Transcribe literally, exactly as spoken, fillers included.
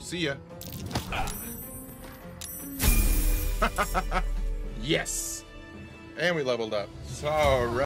See ya. Yes. And we leveled up. So, all right.